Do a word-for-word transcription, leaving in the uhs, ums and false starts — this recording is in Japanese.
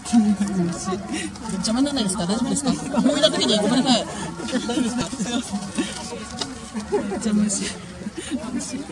邪魔にならないですか？大丈夫ですか？思い出時にごめんなさい。大丈夫ですか？すいません。めっちゃ虫。虫。